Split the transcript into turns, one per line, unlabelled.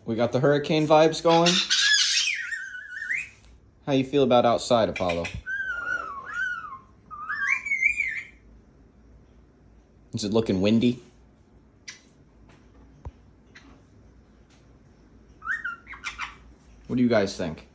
We got the hurricane vibes going. How you feel about outside, Apollo? Is it looking windy? What do you guys think?